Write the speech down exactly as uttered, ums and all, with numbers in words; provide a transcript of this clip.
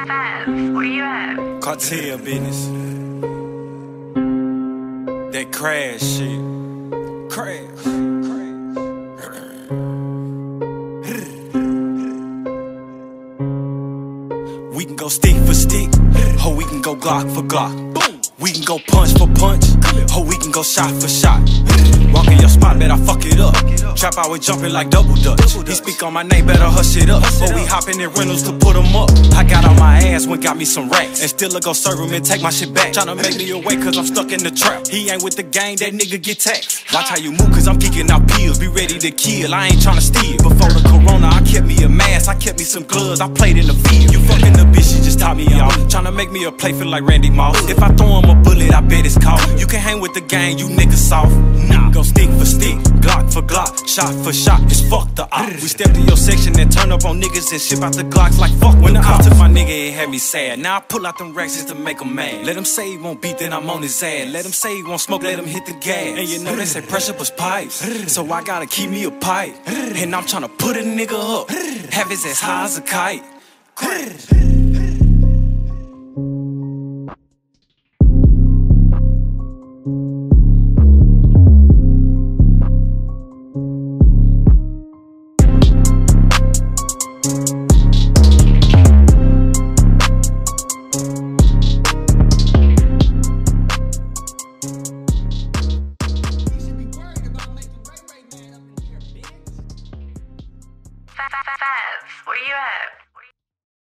Fab, where you at? Cartel business. That crash shit. Crash. We can go stick for stick, or we can go Glock for Glock. We can go punch for punch, or we can go shot for shot. Walk in your spot, bet I fuck it up. Trap always jumping like double dutch. He speak on my name, better hush it up. Or we hopping in rentals to put them up. I got on my ass when got me some racks, and still I go serve him and take my shit back. Tryna make me away cause I'm stuck in the trap. He ain't with the gang, that nigga get taxed. Watch how you move cause I'm kicking out pills. Be ready to kill, I ain't tryna steal. Before the corona, I kept me a mask, I kept me some gloves, I played in the field. You fucking the bitch, she just taught me off. Tryna make me a play feel like Randy Moss. If I throw him a bullet, I bet it's caught. You can hang with the gang, you niggas soft. Nah, go stick for stick, Glock for Glock, shot for shot, it's fuck the op. We step to your section and turn up on niggas and ship out the Glocks like fuck. When the op took my nigga, it had me sad. Now I pull out them racks just to make him mad. Let him say he won't beat, then I'm on his ass. Let him say he won't smoke, let him hit the gas. And you know they say pressure was pipes, so I gotta keep me a pipe. And I'm tryna put a nigga up, have his ass high as a kite.